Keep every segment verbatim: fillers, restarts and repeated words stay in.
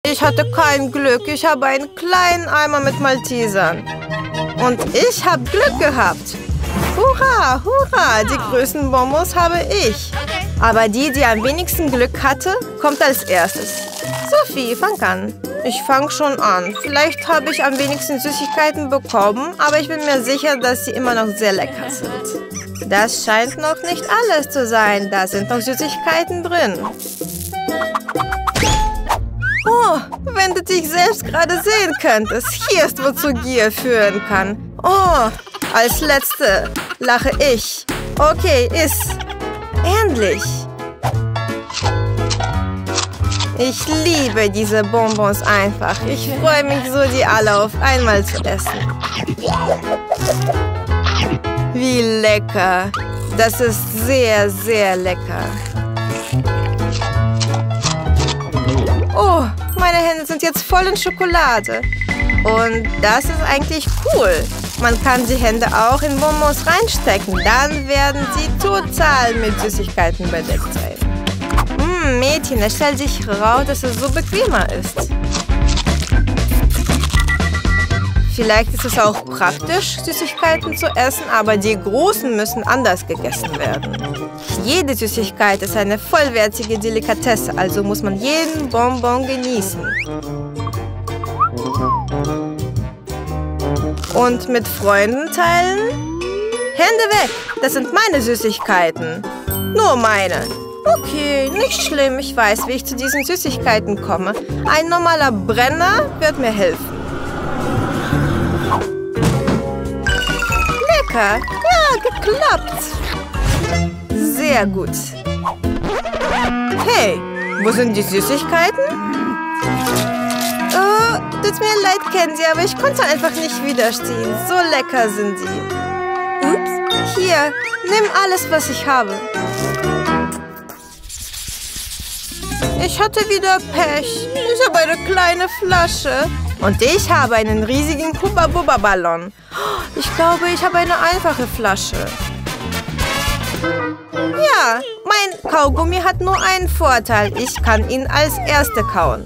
Ich hatte kein Glück. Ich habe einen kleinen Eimer mit Maltesern. Und ich habe Glück gehabt. Hurra, hurra, die größten Bonbons habe ich. Aber die, die am wenigsten Glück hatte, kommt als erstes. Sophie, fang an. Ich fange schon an. Vielleicht habe ich am wenigsten Süßigkeiten bekommen, aber ich bin mir sicher, dass sie immer noch sehr lecker sind. Das scheint noch nicht alles zu sein. Da sind noch Süßigkeiten drin. Oh, wenn du dich selbst gerade sehen könntest. Hier ist, wozu Gier führen kann. Oh, als Letzte lache ich. Okay, iss. Endlich. Ich liebe diese Bonbons einfach. Ich freue mich so, die alle auf einmal zu essen. Wie lecker. Das ist sehr, sehr lecker. Oh, meine Hände sind jetzt voll in Schokolade. Und das ist eigentlich cool. Man kann die Hände auch in Bonbons reinstecken. Dann werden sie total mit Süßigkeiten bedeckt sein. Hm, Mädchen, es stellt sich heraus, dass es so bequemer ist. Vielleicht ist es auch praktisch, Süßigkeiten zu essen, aber die großen müssen anders gegessen werden. Jede Süßigkeit ist eine vollwertige Delikatesse, also muss man jeden Bonbon genießen. Und mit Freunden teilen? Hände weg! Das sind meine Süßigkeiten. Nur meine. Okay, nicht schlimm. Ich weiß, wie ich zu diesen Süßigkeiten komme. Ein normaler Brenner wird mir helfen. Lecker. Ja, geklappt. Sehr gut. Hey, wo sind die Süßigkeiten? Oh, tut mir leid, Kenzie, aber ich konnte einfach nicht widerstehen. So lecker sind sie. Ups. Hier, nimm alles, was ich habe. Ich hatte wieder Pech. Ich habe eine kleine Flasche. Und ich habe einen riesigen Hubba-Bubba-Ballon. Ich glaube, ich habe eine einfache Flasche. Ja, mein Kaugummi hat nur einen Vorteil. Ich kann ihn als Erste kauen.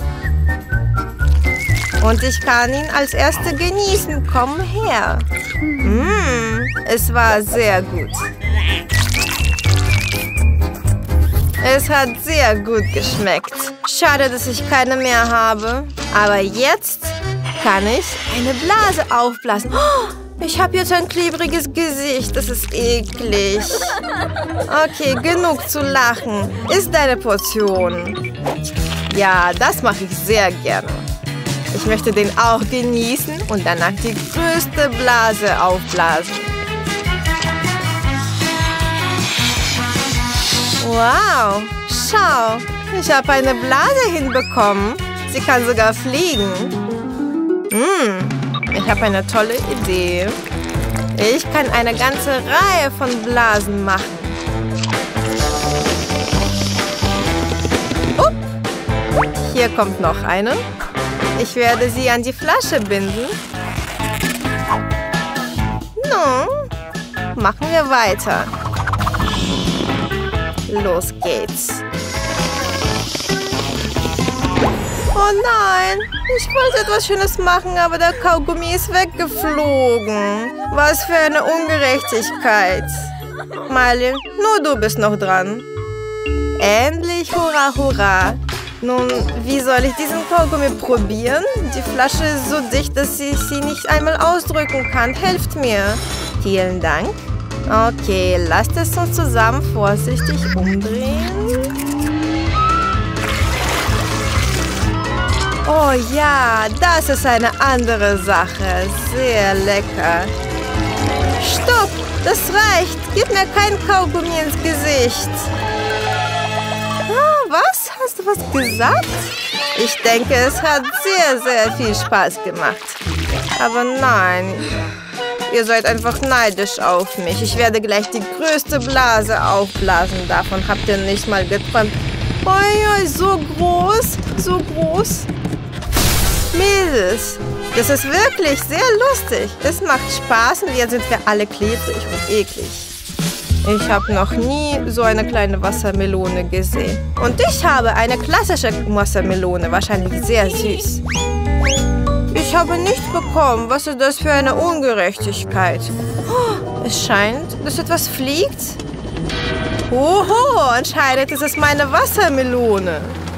Und ich kann ihn als Erste genießen. Komm her. Mmh, es war sehr gut. Es hat sehr gut geschmeckt. Schade, dass ich keine mehr habe. Aber jetzt kann ich eine Blase aufblasen. Oh, ich habe jetzt ein klebriges Gesicht. Das ist eklig. Okay, genug zu lachen. Ist deine Portion. Ja, das mache ich sehr gerne. Ich möchte den auch genießen und danach die größte Blase aufblasen. Wow, schau, ich habe eine Blase hinbekommen. Sie kann sogar fliegen. Hm, ich habe eine tolle Idee. Ich kann eine ganze Reihe von Blasen machen. Upp. Hier kommt noch eine. Ich werde sie an die Flasche binden. Nun, machen wir weiter. Los geht's. Oh nein, ich wollte etwas Schönes machen, aber der Kaugummi ist weggeflogen. Was für eine Ungerechtigkeit. Miley, nur du bist noch dran. Endlich, hurra, hurra. Nun, wie soll ich diesen Kaugummi probieren? Die Flasche ist so dicht, dass ich sie nicht einmal ausdrücken kann. Helft mir. Vielen Dank. Okay, lasst es uns zusammen vorsichtig umdrehen. Oh ja, das ist eine andere Sache. Sehr lecker. Stopp, das reicht. Gib mir kein Kaugummi ins Gesicht. Ah, was? Hast du was gesagt? Ich denke, es hat sehr, sehr viel Spaß gemacht. Aber nein. Ihr seid einfach neidisch auf mich. Ich werde gleich die größte Blase aufblasen. Davon habt ihr nicht mal geträumt. Oi, so groß, so groß. Mädels, das ist wirklich sehr lustig. Es macht Spaß und jetzt sind wir alle klebrig und eklig. Ich habe noch nie so eine kleine Wassermelone gesehen. Und ich habe eine klassische Wassermelone, wahrscheinlich sehr süß. Ich habe nichts bekommen. Was ist das für eine Ungerechtigkeit? Oh, es scheint, dass etwas fliegt. Oho, anscheinend ist es meine Wassermelone.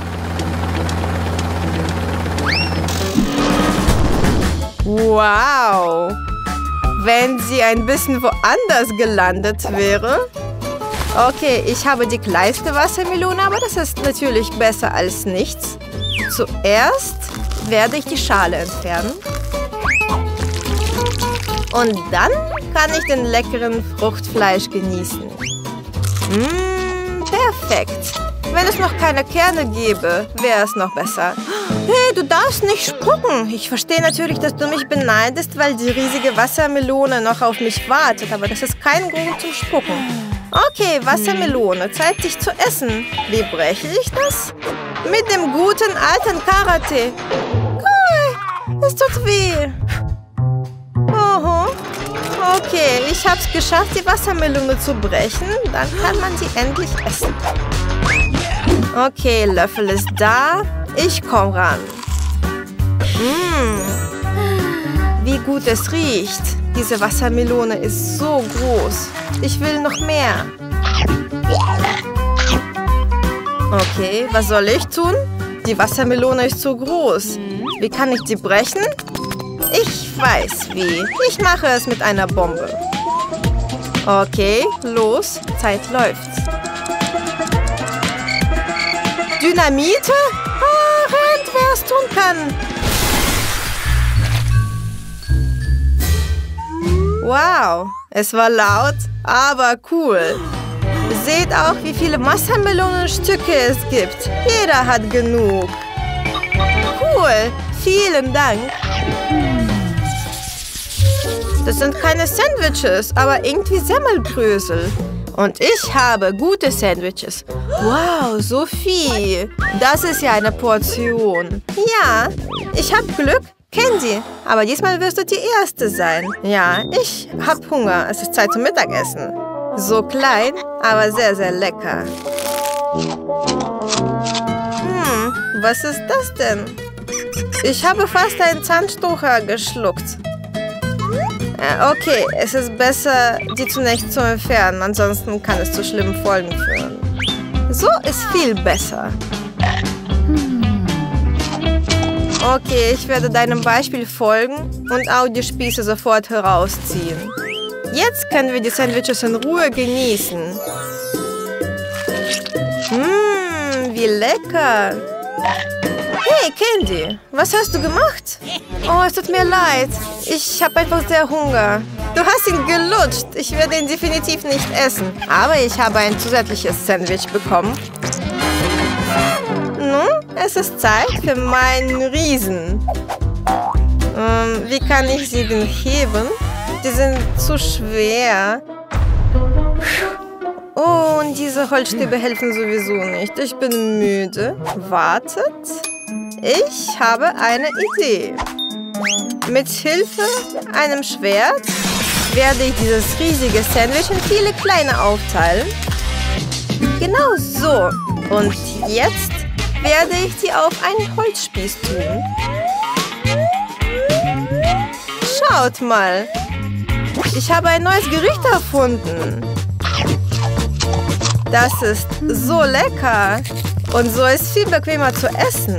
Wow. Wenn sie ein bisschen woanders gelandet wäre. Okay, ich habe die kleinste Wassermelone, aber das ist natürlich besser als nichts. Zuerst werde ich die Schale entfernen. Und dann kann ich den leckeren Fruchtfleisch genießen. Mmh, perfekt. Wenn es noch keine Kerne gäbe, wäre es noch besser. Hey, du darfst nicht spucken. Ich verstehe natürlich, dass du mich beneidest, weil die riesige Wassermelone noch auf mich wartet. Aber das ist kein Grund zum Spucken. Okay, Wassermelone, Zeit dich zu essen. Wie breche ich das? Mit dem guten alten Karate. Cool, es tut weh. Oho. Okay, ich habe es geschafft, die Wassermelone zu brechen. Dann kann man sie endlich essen. Okay, Löffel ist da. Ich komme ran. Mmh. Wie gut es riecht. Diese Wassermelone ist so groß. Ich will noch mehr. Okay, was soll ich tun? Die Wassermelone ist zu groß. Wie kann ich sie brechen? Ich weiß wie. Ich mache es mit einer Bombe. Okay, los. Zeit läuft. Dynamite? Ah, rennt, wer es tun kann. Wow, es war laut, aber cool. Seht auch, wie viele Wassermelonenstücke es gibt. Jeder hat genug. Cool, vielen Dank. Das sind keine Sandwiches, aber irgendwie Semmelbrösel. Und ich habe gute Sandwiches. Wow, so viel. Das ist ja eine Portion. Ja, ich habe Glück. Candy, aber diesmal wirst du die Erste sein. Ja, ich habe Hunger. Es ist Zeit zum Mittagessen. So klein, aber sehr, sehr lecker. Hm, was ist das denn? Ich habe fast einen Zahnstocher geschluckt. Okay, es ist besser, die zunächst zu entfernen, ansonsten kann es zu schlimmen Folgen führen. So ist viel besser. Okay, ich werde deinem Beispiel folgen und auch die Spieße sofort herausziehen. Jetzt können wir die Sandwiches in Ruhe genießen. Mmm, wie lecker. Hey, Candy, was hast du gemacht? Oh, es tut mir leid. Ich habe einfach sehr Hunger. Du hast ihn gelutscht. Ich werde ihn definitiv nicht essen. Aber ich habe ein zusätzliches Sandwich bekommen. Nun, es ist Zeit für meinen Riesen. Ähm, wie kann ich sie denn heben? Die sind zu schwer. Oh, und diese Holzstäbe helfen sowieso nicht. Ich bin müde. Wartet. Ich habe eine Idee. Mit Hilfe einem Schwert werde ich dieses riesige Sandwich in viele kleine aufteilen. Genau so. Und jetzt werde ich sie auf einen Holzspieß tun. Schaut mal. Ich habe ein neues Gericht erfunden. Das ist so lecker. Und so ist viel bequemer zu essen.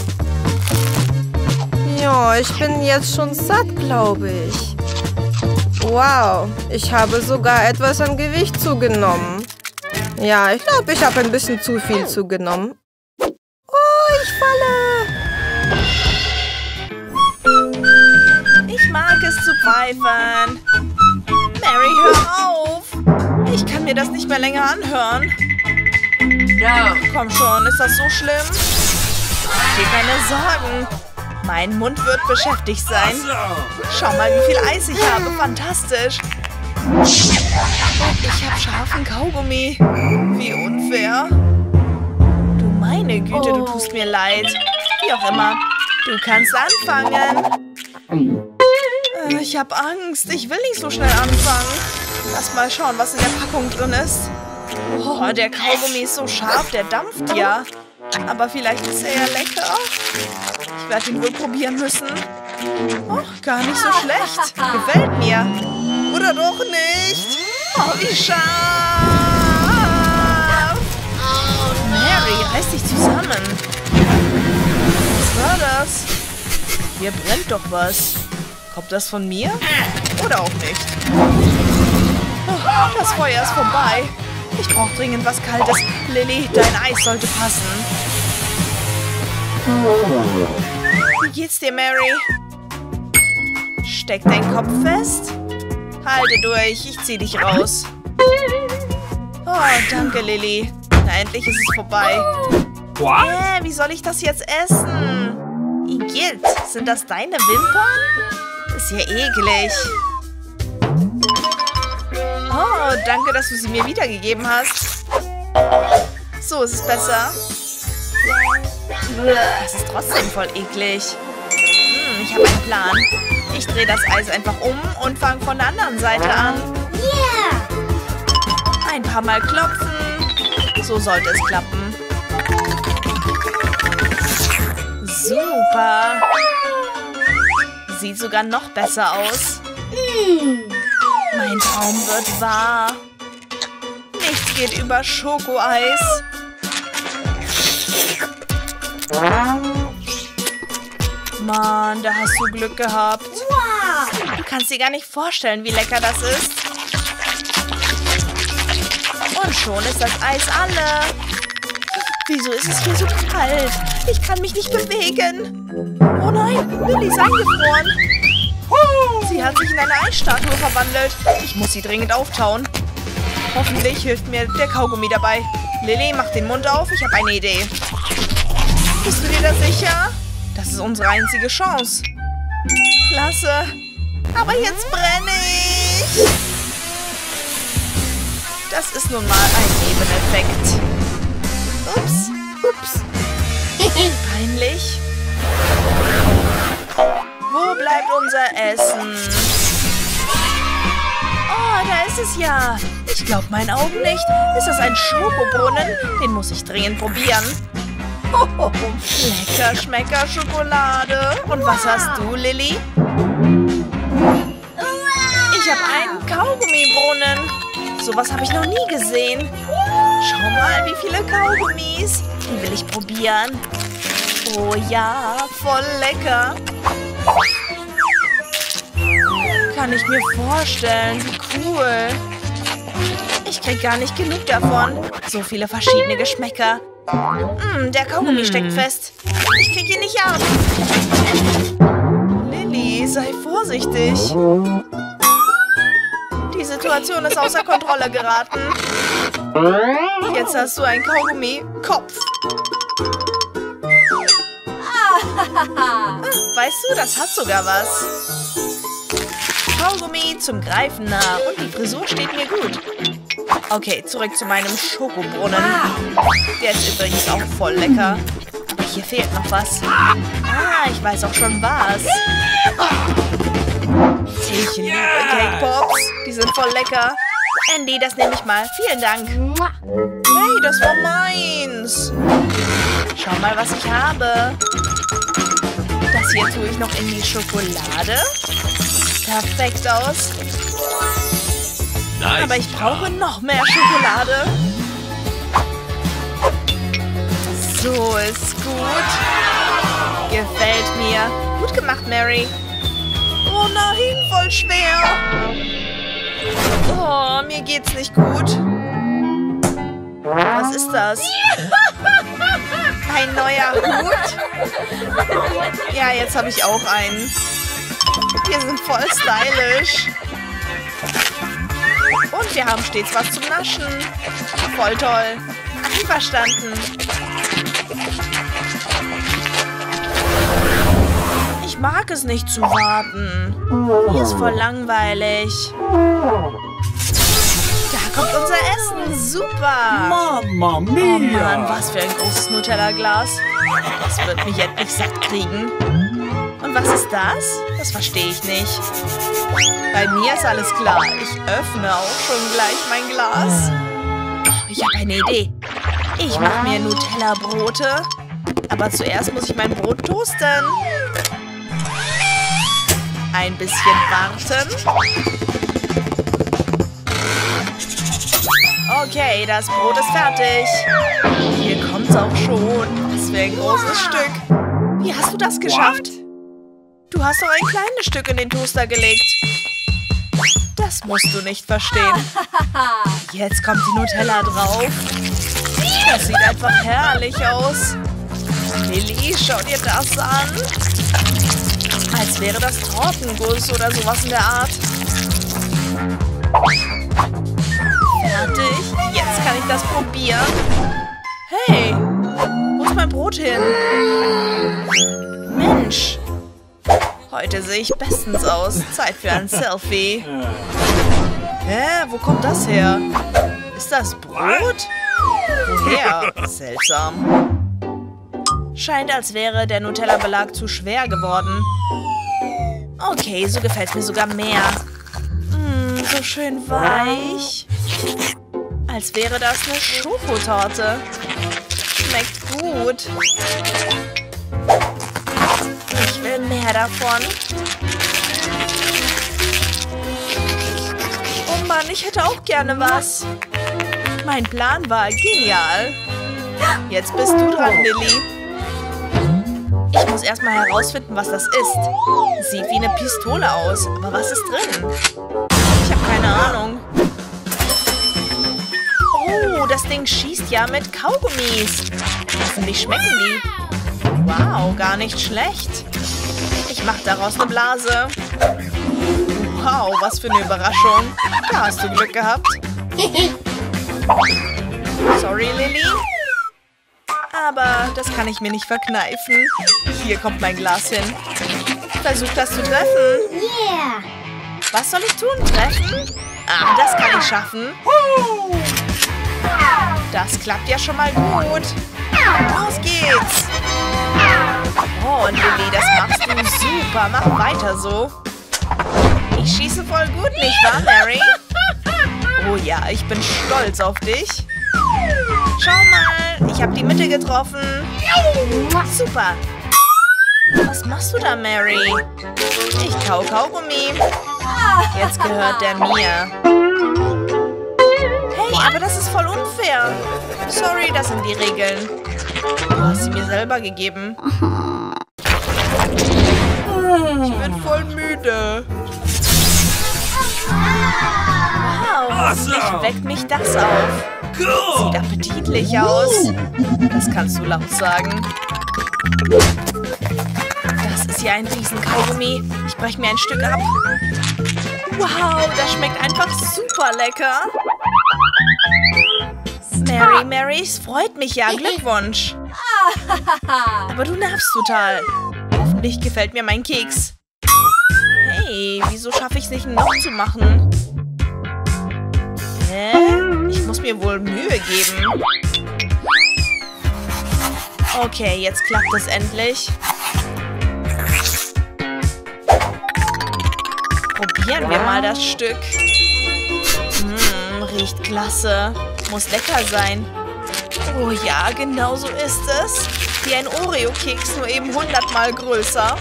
Ja, ich bin jetzt schon satt, glaube ich. Wow, ich habe sogar etwas an Gewicht zugenommen. Ja, ich glaube, ich habe ein bisschen zu viel zugenommen. Oh, ich falle. Ich mag es zu pfeifen. Mary, hör auf. Ich kann mir das nicht mehr länger anhören. Ach, komm schon, ist das so schlimm? Dir keine Sorgen. Mein Mund wird beschäftigt sein. Schau mal, wie viel Eis ich habe. Fantastisch. Ich habe scharfen Kaugummi. Wie unfair. Du meine Güte, du tust mir leid. Wie auch immer. Du kannst anfangen. Ich habe Angst. Ich will nicht so schnell anfangen. Lass mal schauen, was in der Packung drin ist. Oh, der Kaugummi ist so scharf, der dampft ja. Aber vielleicht ist er ja lecker. Ich werde ihn wohl probieren müssen. Oh, gar nicht so schlecht. Gefällt mir. Oder doch nicht? Oh, wie scharf. Mary, reiß dich zusammen. Was war das? Hier brennt doch was. Kommt das von mir? Oder auch nicht? Oh, das Feuer ist vorbei. Ich brauche dringend was Kaltes. Lily, dein Eis sollte passen. Wie geht's dir, Mary? Steck deinen Kopf fest. Halte durch, ich zieh dich raus. Oh, danke, Lily. Na, endlich ist es vorbei. Äh, wie soll ich das jetzt essen? Igitt, sind das deine Wimpern? Ist ja eklig. Oh, danke, dass du sie mir wiedergegeben hast. So ist es besser. Das ist trotzdem voll eklig. Hm, ich habe einen Plan. Ich drehe das Eis einfach um und fange von der anderen Seite an. Ein paar Mal klopfen. So sollte es klappen. Super. Sieht sogar noch besser aus. Mein Traum wird wahr. Nichts geht über Schokoeis. Mann, da hast du Glück gehabt. Du kannst dir gar nicht vorstellen, wie lecker das ist. Und schon ist das Eis alle. Wieso ist es hier so kalt? Ich kann mich nicht bewegen. Oh nein, Lily ist eingefroren. Sie hat sich in eine Eisstatue verwandelt. Ich muss sie dringend auftauen. Hoffentlich hilft mir der Kaugummi dabei. Lily, mach den Mund auf. Ich habe eine Idee. Bist du dir da sicher? Das ist unsere einzige Chance. Klasse. Aber jetzt brenne ich. Das ist nun mal ein Nebeneffekt. Ups. Ups. Peinlich. Wo bleibt unser Essen? Oh, da ist es ja. Ich glaube meinen Augen nicht. Ist das ein Schokobrunnen? Den muss ich dringend probieren. Oh, lecker, schmecker Schokolade. Und was hast du, Lily? Ich habe einen Kaugummibrunnen. Sowas habe ich noch nie gesehen. Schau mal, wie viele Kaugummis. Die will ich probieren. Oh ja, voll lecker. Kann ich mir vorstellen. Wie cool. Ich krieg gar nicht genug davon. So viele verschiedene Geschmäcker. Mm, der Kaugummi steckt fest. Ich krieg ihn nicht ab. Lily, sei vorsichtig. Die Situation ist außer Kontrolle geraten. Jetzt hast du einen Kaugummi-Kopf. Weißt du, das hat sogar was. Kaugummi zum Greifen nah und die Frisur steht mir gut. Okay, zurück zu meinem Schokobrunnen. Der ist übrigens auch voll lecker. Aber hier fehlt noch was. Ah, ich weiß auch schon was. Ich liebe Cake Pops. Die sind voll lecker. Andy, das nehme ich mal. Vielen Dank. Hey, das war meins. Schau mal, was ich habe. Das hier tue ich noch in die Schokolade. Perfekt aus. Nice. Aber ich brauche noch mehr Schokolade. So ist gut. Gefällt mir. Gut gemacht, Mary. Oh nein, voll schwer. Oh, mir geht's nicht gut. Was ist das? Ein neuer Hut? Ja, jetzt habe ich auch einen. Wir sind voll stylisch. Und wir haben stets was zum Naschen. Voll toll. Einverstanden. Ich mag es nicht zu warten. Hier ist voll langweilig. Da kommt unser Essen. Super. Mamma mia. Oh Mann, was für ein großes Nutella-Glas. Das wird mich jetzt nicht satt kriegen. Und Und was ist das? Das verstehe ich nicht. Bei mir ist alles klar. Ich öffne auch schon gleich mein Glas. Oh, ich habe eine Idee. Ich mache mir Nutella-Brote. Aber zuerst muss ich mein Brot toasten. Ein bisschen warten. Okay, das Brot ist fertig. Hier kommt es auch schon. Das wäre ein großes Stück. Wie hast du das geschafft? Du hast doch ein kleines Stück in den Toaster gelegt. Das musst du nicht verstehen. Jetzt kommt die Nutella drauf. Das sieht einfach herrlich aus. Lilly, schau dir das an. Als wäre das Tortenguss oder sowas in der Art. Fertig. Jetzt kann ich das probieren. Hey, wo ist mein Brot hin? Mensch. Heute sehe ich bestens aus. Zeit für ein Selfie. Hä? Wo kommt das her? Ist das Brot? Woher? Seltsam. Scheint, als wäre der Nutella-Belag zu schwer geworden. Okay, so gefällt es mir sogar mehr. Mm, so schön weich. Als wäre das eine Schokotorte. Schmeckt gut. Ich will mehr davon. Oh Mann, ich hätte auch gerne was. Mein Plan war genial. Jetzt bist du dran, Lilly. Ich muss erstmal herausfinden, was das ist. Sieht wie eine Pistole aus. Aber was ist drin? Ich habe keine Ahnung. Oh, das Ding schießt ja mit Kaugummis. Hoffentlich schmecken die. Wow, gar nicht schlecht. Ich mache daraus eine Blase. Wow, was für eine Überraschung. Da hast du Glück gehabt. Sorry, Lilly. Aber das kann ich mir nicht verkneifen. Hier kommt mein Glas hin. Versuch das zu treffen. Yeah. Was soll ich tun? Treffen? Ah, das kann ich schaffen. Das klappt ja schon mal gut. Los geht's. Oh, und Lilly, das machst du super. Mach weiter so. Ich schieße voll gut, nicht wahr, Mary? Oh ja, ich bin stolz auf dich. Schau mal, ich habe die Mitte getroffen. Super. Was machst du da, Mary? Ich kau Kaugummi. Jetzt gehört der mir. Hey, aber das ist voll unfair. Sorry, das sind die Regeln. Du hast sie mir selber gegeben. Ich bin voll müde. Wow, hoffentlich weckt mich das auf. Sieht appetitlich aus. Das kannst du laut sagen. Das ist ja ein Riesenkaugummi. Ich breche mir ein Stück ab. Wow, das schmeckt einfach super lecker. Mary, Mary, es freut mich ja. Glückwunsch. Aber du nervst total. Hoffentlich gefällt mir mein Keks. Hey, wieso schaffe ich es nicht noch zu machen? Hä? Ich muss mir wohl Mühe geben. Okay, jetzt klappt es endlich. Probieren wir mal das Stück. Hm, riecht klasse. Muss lecker sein. Oh ja, genau so ist es. Wie ein Oreo-Keks, nur eben hundertmal größer.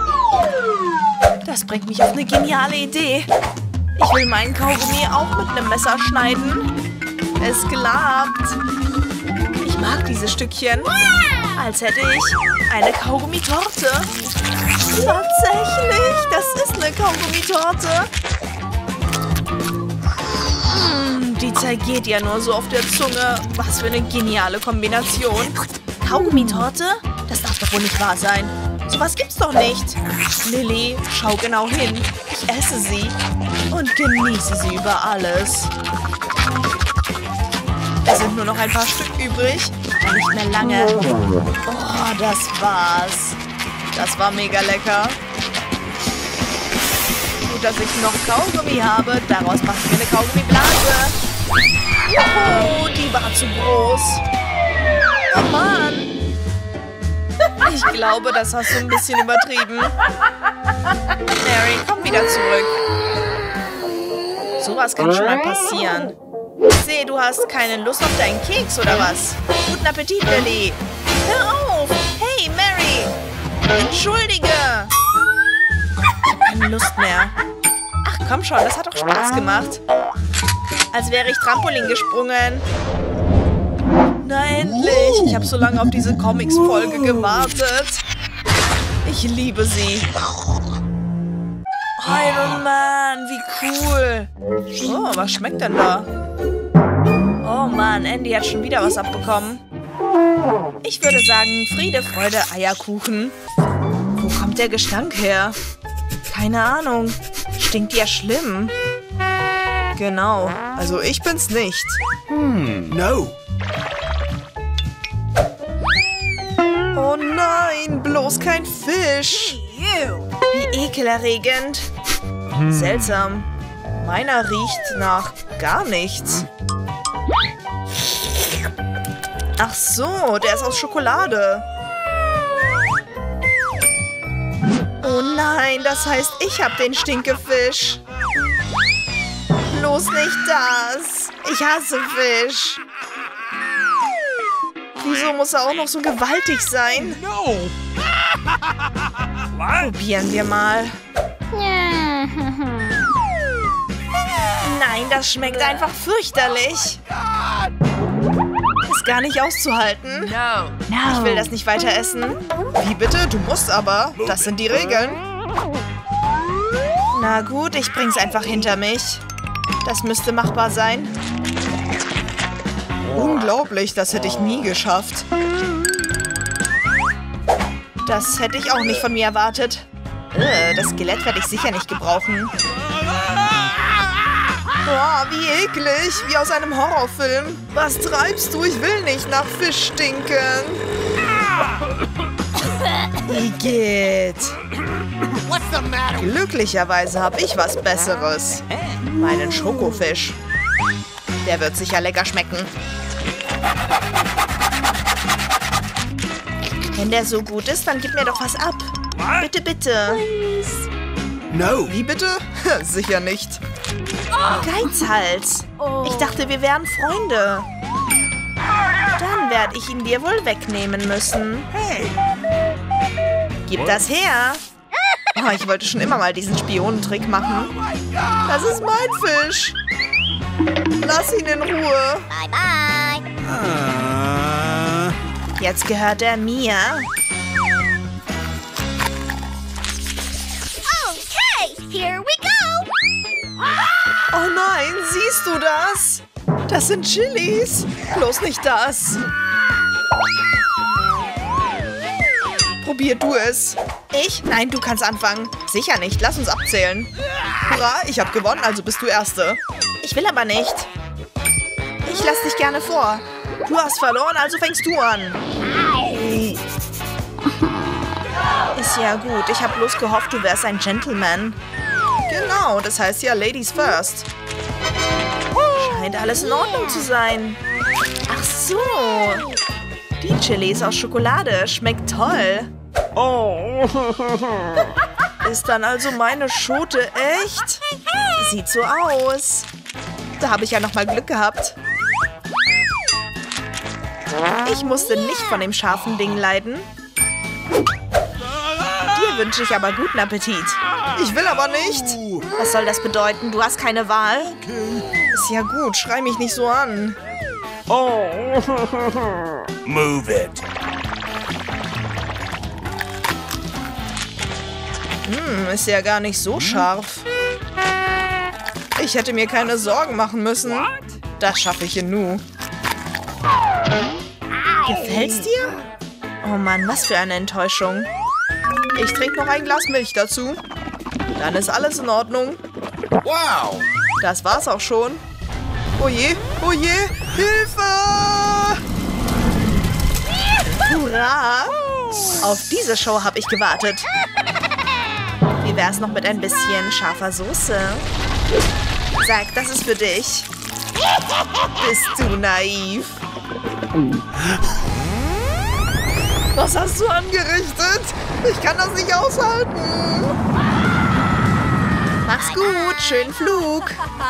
Das bringt mich auf eine geniale Idee. Ich will meinen Kaugummi auch mit einem Messer schneiden. Es klappt. Ich mag diese Stückchen. Als hätte ich eine Kaugummitorte. Tatsächlich, das ist eine Kaugummitorte. Mm, die zergeht ja nur so auf der Zunge. Was für eine geniale Kombination. Kaugummitorte? Das darf doch wohl nicht wahr sein. Sowas gibt's doch nicht. Lilly, schau genau hin. Ich esse sie und genieße sie über alles. Es sind nur noch ein paar Stück übrig. Nicht mehr lange. Oh, das war's. Das war mega lecker. Gut, dass ich noch Kaugummi habe. Daraus mache ich mir eine Kaugummiblase. Juhu, die war zu groß. Oh Mann. Ich glaube, das hast du ein bisschen übertrieben. Mary, komm wieder zurück. Sowas kann schon mal passieren. Ich sehe, du hast keine Lust auf deinen Keks, oder was? Guten Appetit, Lilly. Hör auf! Hey, Mary! Entschuldige! Ich habe keine Lust mehr. Ach, komm schon, das hat doch Spaß gemacht. Als wäre ich Trampolin gesprungen. Na endlich! Ich habe so lange auf diese Comics-Folge gewartet. Ich liebe sie. Iron Man, wie cool. Oh, was schmeckt denn da? Oh Mann, Andy hat schon wieder was abbekommen. Ich würde sagen, Friede, Freude, Eierkuchen. Wo kommt der Gestank her? Keine Ahnung. Stinkt ja schlimm. Genau. Also ich bin's nicht. Hmm, no. Oh nein, bloß kein Fisch. Wie ekelerregend. Seltsam. Meiner riecht nach gar nichts. Ach so, der ist aus Schokolade. Oh nein, das heißt, ich habe den Stinkefisch. Bloß nicht das. Ich hasse Fisch. Wieso muss er auch noch so gewaltig sein? No. Probieren wir mal. Nein, das schmeckt einfach fürchterlich. Ist gar nicht auszuhalten. Ich will das nicht weiter essen. Wie bitte? Du musst aber. Das sind die Regeln. Na gut, ich bring's einfach hinter mich. Das müsste machbar sein. Unglaublich, das hätte ich nie geschafft. Das hätte ich auch nicht von mir erwartet. Äh, das Skelett werde ich sicher nicht gebrauchen. Boah, wie eklig, wie aus einem Horrorfilm. Was treibst du? Ich will nicht nach Fisch stinken. Igitt. Glücklicherweise habe ich was Besseres. Meinen Schokofisch. Der wird sicher lecker schmecken. Wenn der so gut ist, dann gib mir doch was ab. Bitte, bitte. No. Wie bitte? Sicher nicht. Geizhals. Ich dachte, wir wären Freunde. Dann werde ich ihn dir wohl wegnehmen müssen. Gib das her. Oh, ich wollte schon immer mal diesen Spionentrick machen. Das ist mein Fisch. Lass ihn in Ruhe. Bye, bye. Uh, Jetzt gehört er mir. Okay, here we go. Oh nein, siehst du das? Das sind Chilis. Bloß nicht das. Probier du es. Ich? Nein, du kannst anfangen. Sicher nicht. Lass uns abzählen. Hurra, ich habe gewonnen, also bist du Erste. Ich will aber nicht. Ich lass dich gerne vor. Du hast verloren, also fängst du an. Ist ja gut. Ich habe bloß gehofft, du wärst ein Gentleman. Genau, das heißt ja Ladies first. Scheint alles in Ordnung zu sein. Ach so. Die Chili ist aus Schokolade. Schmeckt toll. Ist dann also meine Schote echt? Sieht so aus. Da habe ich ja noch mal Glück gehabt. Ich musste nicht von dem scharfen Ding leiden. Dir wünsche ich aber guten Appetit. Ich will aber nicht. Was soll das bedeuten? Du hast keine Wahl? Ist ja gut, schrei mich nicht so an. move it. Hm, ist ja gar nicht so scharf. Ich hätte mir keine Sorgen machen müssen. Das schaffe ich in Nu. Gefällt's dir? Oh Mann, was für eine Enttäuschung. Ich trinke noch ein Glas Milch dazu. Dann ist alles in Ordnung. Wow. Das war's auch schon. Oh je, oh je, Hilfe! Hurra! Auf diese Show habe ich gewartet. Wie wär's noch mit ein bisschen scharfer Soße? Sag, das ist für dich. Bist du naiv? Was hast du angerichtet? Ich kann das nicht aushalten. Mach's gut, schönen Flug.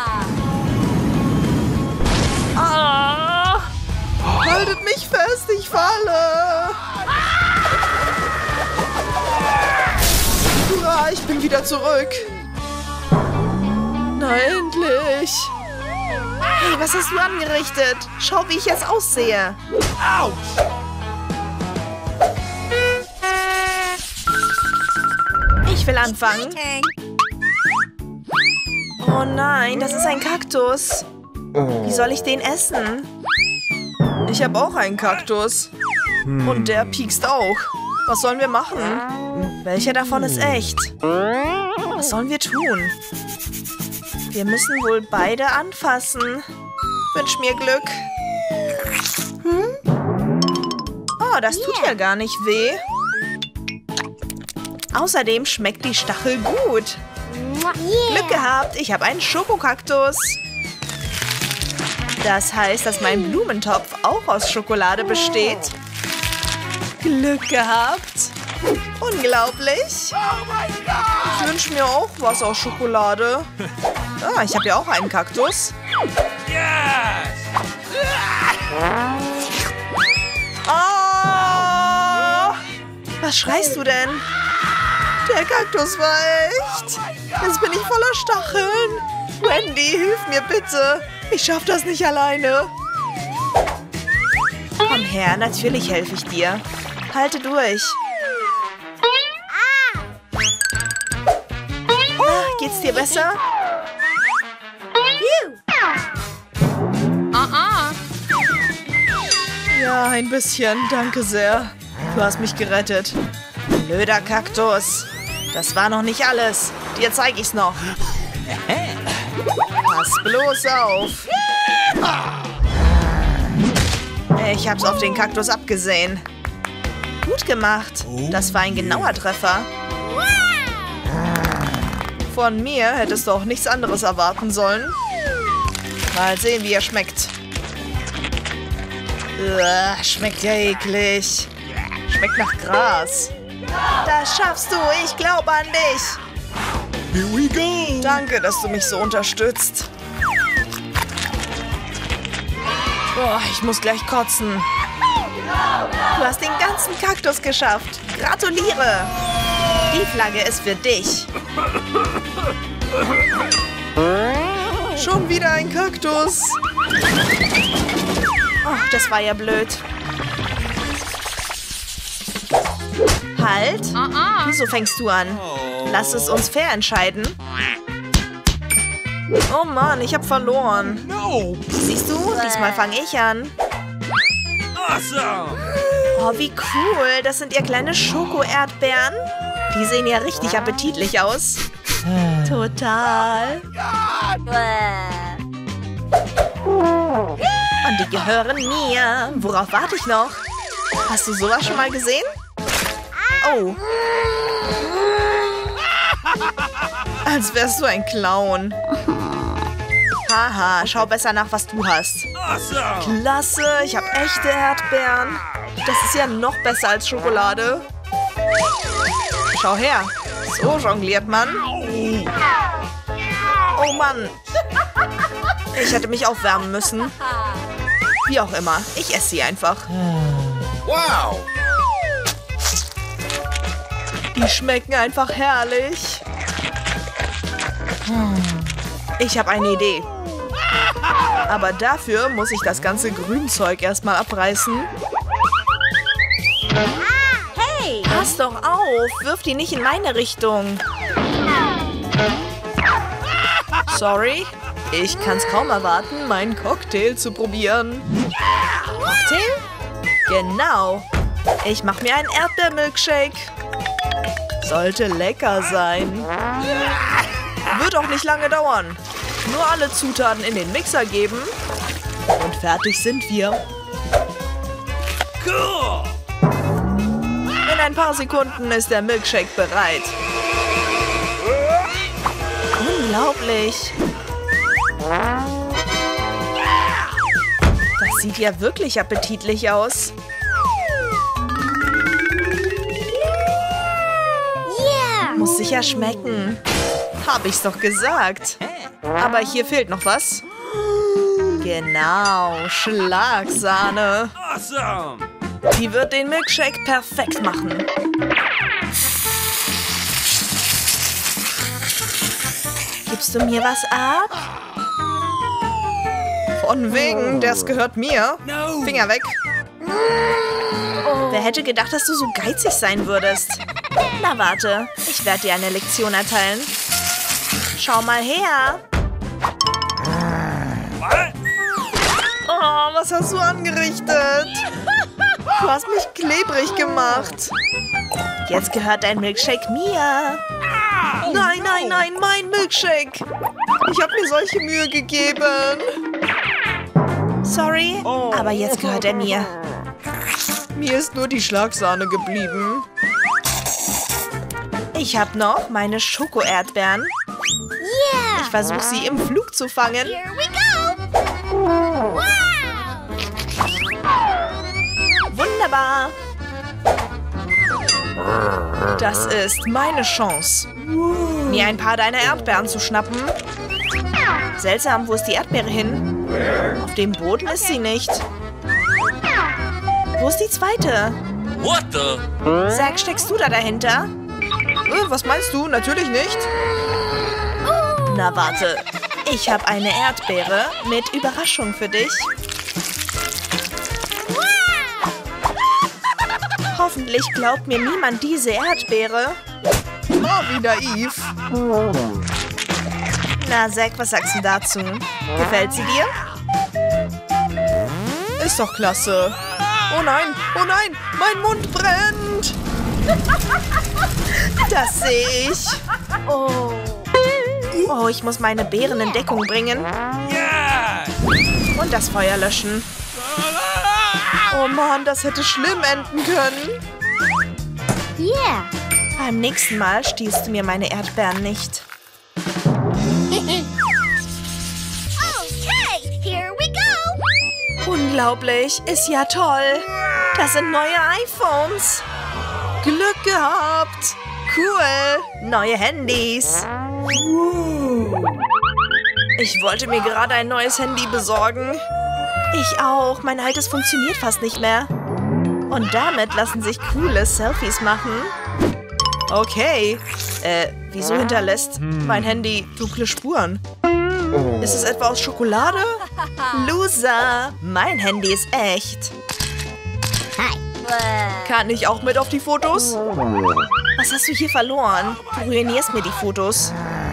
Ah, haltet mich fest, ich falle. Hurra, ich bin wieder zurück. Na endlich. Hey, was hast du angerichtet? Schau, wie ich jetzt aussehe. Ouch! Ich will anfangen. Oh nein, das ist ein Kaktus. Wie soll ich den essen? Ich habe auch einen Kaktus. Und der piekst auch. Was sollen wir machen? Welcher davon ist echt? Was sollen wir tun? Wir müssen wohl beide anfassen. Wünsch mir Glück. Hm? Oh, das tut ja gar nicht weh. Außerdem schmeckt die Stachel gut. Glück gehabt, ich habe einen Schokokaktus. Das heißt, dass mein Blumentopf auch aus Schokolade besteht. Glück gehabt. Unglaublich. Ich wünsche mir auch was aus Schokolade. Ah, ich habe ja auch einen Kaktus. Oh! Was schreist du denn? Der Kaktus war echt. Jetzt bin ich voller Stacheln. Wendy, hilf mir bitte. Ich schaff das nicht alleine. Komm her, natürlich helfe ich dir. Halte durch. Na, geht's dir besser? Ja, ein bisschen. Danke sehr. Du hast mich gerettet. Blöder Kaktus. Das war noch nicht alles. Dir zeige ich's noch. Pass bloß auf. Ich hab's auf den Kaktus abgesehen. Gut gemacht. Das war ein genauer Treffer. Von mir hättest du auch nichts anderes erwarten sollen. Mal sehen, wie er schmeckt. Uah, schmeckt ja eklig. Schmeckt nach Gras. Das schaffst du. Ich glaube an dich. Here we go! Danke, dass du mich so unterstützt. Boah, ich muss gleich kotzen. Du hast den ganzen Kaktus geschafft. Gratuliere. Die Flagge ist für dich. Schon wieder ein Kaktus. Oh, das war ja blöd. Halt. Wieso fängst du an? Lass es uns fair entscheiden. Oh Mann, ich habe verloren. No! Siehst du, diesmal fange ich an. Awesome! Oh, wie cool. Das sind ja kleine Schoko-Erdbeeren. Die sehen ja richtig appetitlich aus. Total. Und die gehören mir. Worauf warte ich noch? Hast du sowas schon mal gesehen? Oh. Als wärst du ein Clown. Haha, schau besser nach, was du hast. Awesome! Klasse, ich habe echte Erdbeeren. Das ist ja noch besser als Schokolade. Schau her. So jongliert man. Oh Mann. Ich hätte mich aufwärmen müssen. Wie auch immer, ich esse sie einfach. Wow! Die schmecken einfach herrlich. Ich habe eine Idee. Aber dafür muss ich das ganze Grünzeug erstmal abreißen. Hey! Pass doch auf, wirf die nicht in meine Richtung. Sorry, ich kann's kaum erwarten, meinen Cocktail zu probieren. Cocktail? Genau. Ich mache mir einen Erdbeermilkshake. Sollte lecker sein. Wird auch nicht lange dauern. Nur alle Zutaten in den Mixer geben und fertig sind wir. Cool! In ein paar Sekunden ist der Milkshake bereit. Unglaublich. Das sieht ja wirklich appetitlich aus. Muss sicher schmecken. Hab ich's doch gesagt. Aber hier fehlt noch was. Genau, Schlagsahne. Awesome. Die wird den Milkshake perfekt machen. Gibst du mir was ab? Von wegen, das gehört mir. No. Finger weg. Wer hätte gedacht, dass du so geizig sein würdest? Na warte, ich werde dir eine Lektion erteilen. Schau mal her. What? Oh, was hast du angerichtet? Du hast mich klebrig gemacht. Jetzt gehört dein Milkshake mir. Nein, nein, nein, mein Milkshake. Ich habe mir solche Mühe gegeben. Sorry, aber jetzt gehört er mir. Mir ist nur die Schlagsahne geblieben. Ich habe noch meine Schoko-Erdbeeren. Yeah. Ich versuche sie im Flug zu fangen. Here we go. Wow. Wunderbar. Das ist meine Chance, mir ein paar deiner Erdbeeren zu schnappen. Seltsam, wo ist die Erdbeere hin? Auf dem Boden ist sie nicht. Wo ist die zweite? What the? Zack, steckst du da dahinter? Äh, was meinst du? Natürlich nicht. Na warte, ich habe eine Erdbeere mit Überraschung für dich. Hoffentlich glaubt mir niemand diese Erdbeere. Oh, wie naiv. Na, Zack, was sagst du dazu? Gefällt sie dir? Ist doch klasse. Oh nein, oh nein, mein Mund brennt. Das sehe ich. Oh. Oh, ich muss meine Beeren in Deckung bringen Yeah. und das Feuer löschen. Oh Mann, das hätte schlimm enden können. Yeah. Beim nächsten Mal stiehlst du mir meine Erdbeeren nicht. Okay, here we go. Unglaublich, ist ja toll. Das sind neue iPhones. Glück gehabt. Cool, neue Handys. Ich wollte mir gerade ein neues Handy besorgen. Ich auch, mein altes funktioniert fast nicht mehr. Und damit lassen sich coole Selfies machen. Okay, äh, wieso hinterlässt mein Handy dunkle Spuren? Ist es etwa aus Schokolade? Loser, mein Handy ist echt. Hi. Kann ich auch mit auf die Fotos? Was hast du hier verloren? Du ruinierst mir die Fotos.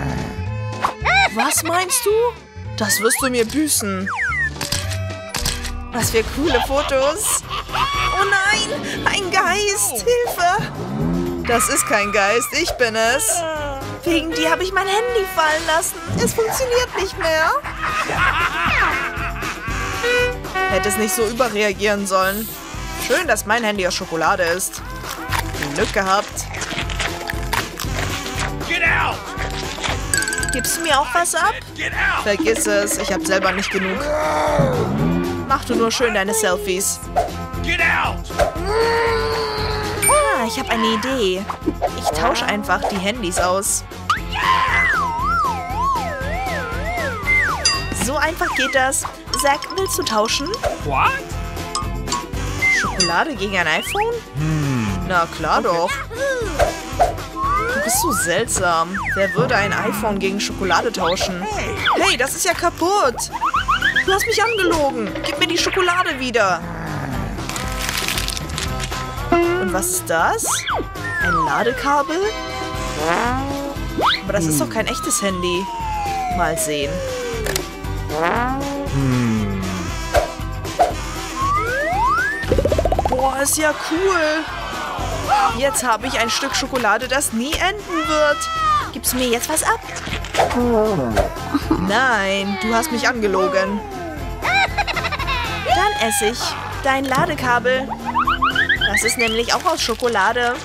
Was meinst du? Das wirst du mir büßen. Was für coole Fotos. Oh nein, ein Geist. Hilfe. Das ist kein Geist, ich bin es. Wegen dir habe ich mein Handy fallen lassen. Es funktioniert nicht mehr. Hätte es nicht so überreagieren sollen. Schön, dass mein Handy aus Schokolade ist. Glück gehabt. Get out. Gibst du mir auch was ab? Get out. Vergiss es, ich habe selber nicht genug. Mach du nur schön deine Selfies. Get out. Ah, ich habe eine Idee. Ich tausche einfach die Handys aus. So einfach geht das. Zack, willst du tauschen? What? Schokolade gegen ein iPhone? Na klar doch. Du bist so seltsam. Wer würde ein iPhone gegen Schokolade tauschen? Hey, das ist ja kaputt. Du hast mich angelogen. Gib mir die Schokolade wieder. Und was ist das? Ein Ladekabel? Aber das ist doch kein echtes Handy. Mal sehen. Boah, ist ja cool. Jetzt habe ich ein Stück Schokolade, das nie enden wird. Gibst du mir jetzt was ab? Nein, du hast mich angelogen. Dann esse ich dein Ladekabel. Das ist nämlich auch aus Schokolade.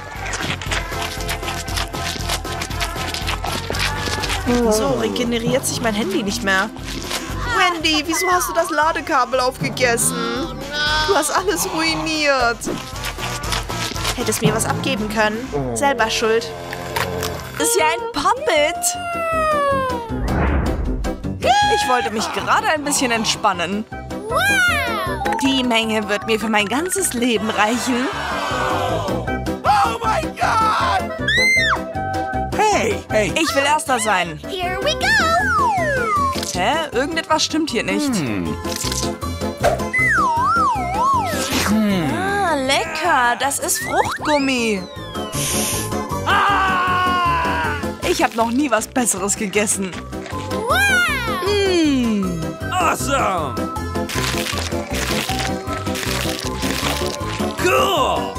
So regeneriert sich mein Handy nicht mehr. Wendy, wieso hast du das Ladekabel aufgegessen? Du hast alles ruiniert. Hättest mir was abgeben können. Selber schuld. ist ja ein Puppet. Ich wollte mich gerade ein bisschen entspannen. Die Menge wird mir für mein ganzes Leben reichen. Oh my God! Hey, hey. Ich will Erster sein. Here we go. Hä? Irgendetwas stimmt hier nicht. Hm. Ah, lecker. Das ist Fruchtgummi. Ah! Ich habe noch nie was Besseres gegessen. Awesome! Cool!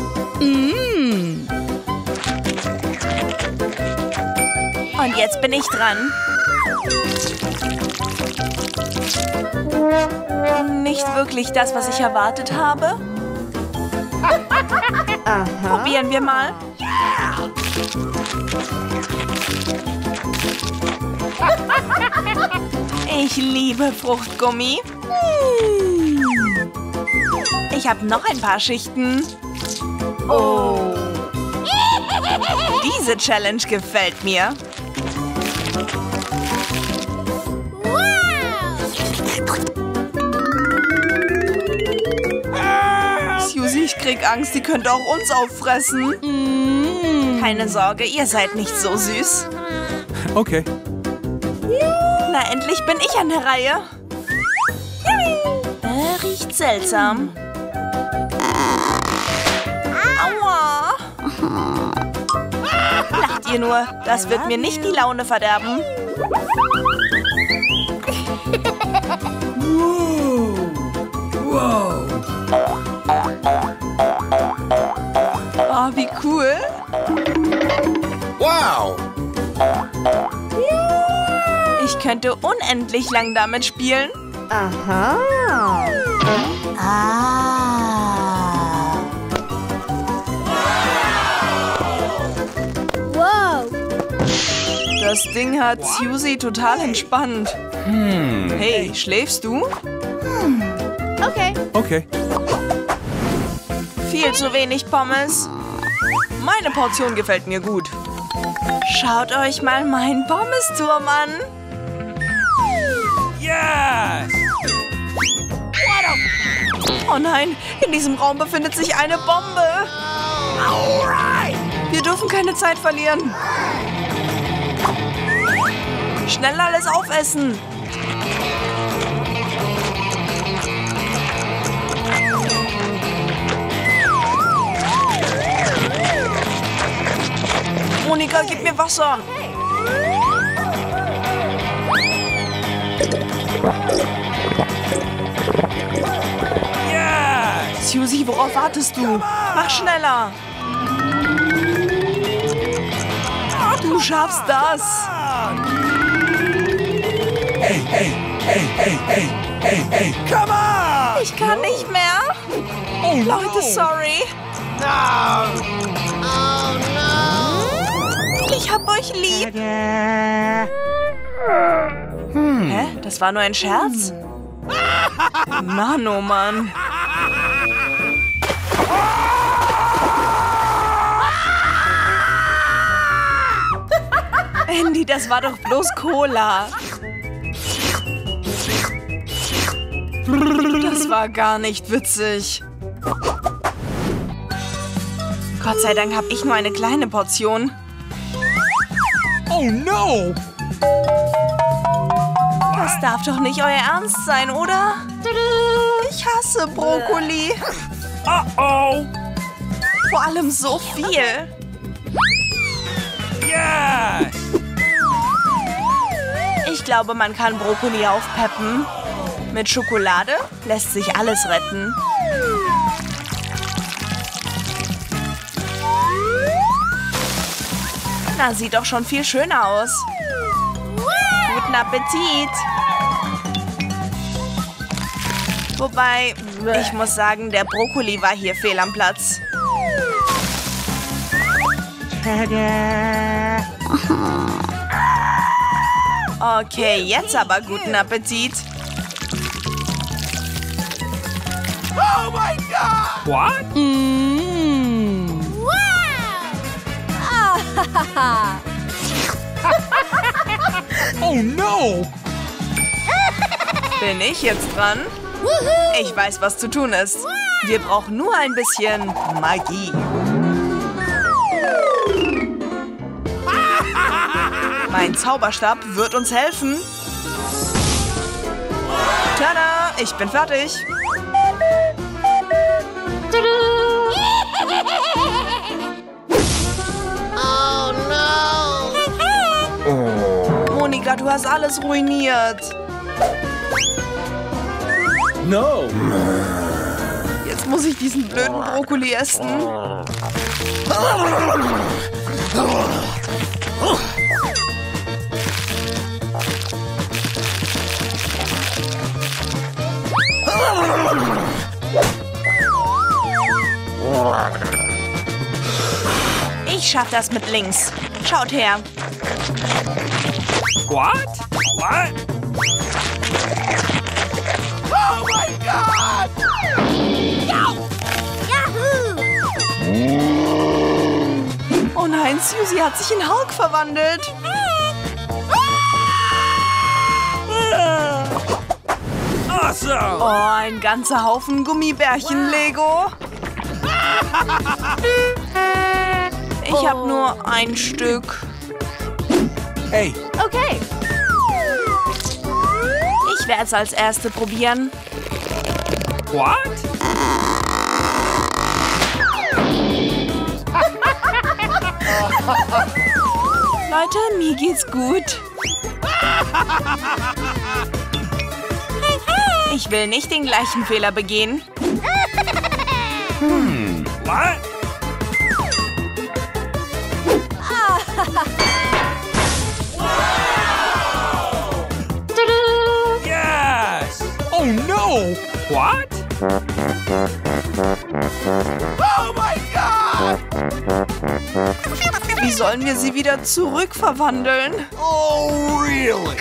Und jetzt bin ich dran. Nicht wirklich das, was ich erwartet habe. Probieren wir mal. Ich liebe Fruchtgummi. Ich habe noch ein paar Schichten. Oh. Diese Challenge gefällt mir. Susie, ich krieg Angst, die könnte auch uns auffressen. Keine Sorge, ihr seid nicht so süß. Okay. Na, endlich bin ich an der Reihe. Äh, riecht seltsam. Aua. Lacht ihr nur, das wird mir nicht die Laune verderben. Wow. Oh, wie cool. Wow. Ich könnte unendlich lang damit spielen. Aha. Ah. Whoa. Das Ding hat Susie total entspannt. Hm. Hey, schläfst du? Okay. Okay. Viel zu wenig Pommes. Meine Portion gefällt mir gut. Schaut euch mal meinen Pommesturm an. Yes! Oh nein, in diesem Raum befindet sich eine Bombe. Wir dürfen keine Zeit verlieren. Schnell alles aufessen. Monika, gib mir Wasser. Yes! Susie, worauf wartest du? Mach schneller. Du schaffst das. Hey, hey, hey, hey, hey, hey, hey, come on! Ich kann nicht mehr. Oh, Leute, sorry. No! Ich hab euch lieb. Hä? Das war nur ein Scherz? Mann, oh Mann. Andy, das war doch bloß Cola. Das war gar nicht witzig. Gott sei Dank habe ich nur eine kleine Portion. Oh no! Das darf doch nicht euer Ernst sein, oder? Ich hasse Brokkoli. Uh-oh! Vor allem so viel. Yes! Ich glaube, man kann Brokkoli aufpeppen. Mit Schokolade lässt sich alles retten. Na, sieht doch schon viel schöner aus. Guten Appetit. Wobei, ich muss sagen, der Brokkoli war hier fehl am Platz. Okay, jetzt aber guten Appetit. Oh my God! What? Oh no! Bin ich jetzt dran? Ich weiß, was zu tun ist. Wir brauchen nur ein bisschen Magie. Mein Zauberstab wird uns helfen. Tada, ich bin fertig. Oh no! Monika, du hast alles ruiniert. No! Jetzt muss ich diesen blöden Brokkoli essen. Ich schaff das mit links. Schaut her. What? What? Oh my God! Oh nein, Suzy hat sich in Hulk verwandelt. Awesome! Oh, ein ganzer Haufen Gummibärchen-Lego. Ich habe nur ein Stück. Hey, Okay. Ich werde es als Erste probieren. what? Leute, mir geht's gut. Ich will nicht den gleichen Fehler begehen. What? Yes! Oh no! What? Oh my God! Wie sollen wir sie wieder zurückverwandeln? Oh really?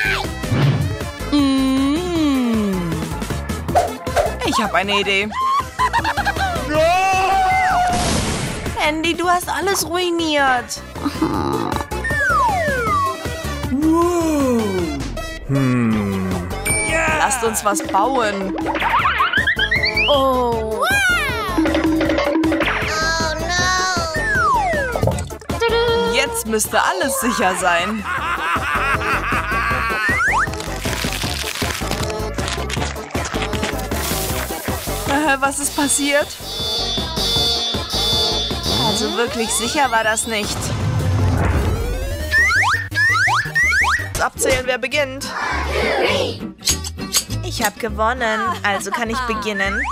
Mm. Ich habe eine Idee. Andy, du hast alles ruiniert. Yeah! Lasst uns was bauen. Oh. Jetzt müsste alles sicher sein. Äh, was ist passiert? Also wirklich sicher war das nicht. Abzählen, wer beginnt. Ich habe gewonnen, also kann ich beginnen.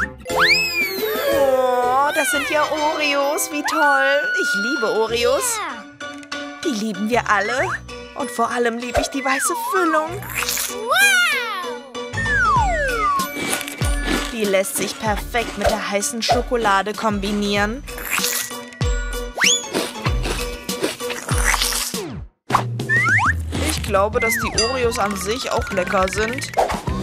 Oh, das sind ja Oreos, wie toll. Ich liebe Oreos. Die lieben wir alle. Und vor allem liebe ich die weiße Füllung. Die lässt sich perfekt mit der heißen Schokolade kombinieren. Ich glaube, dass die Oreos an sich auch lecker sind.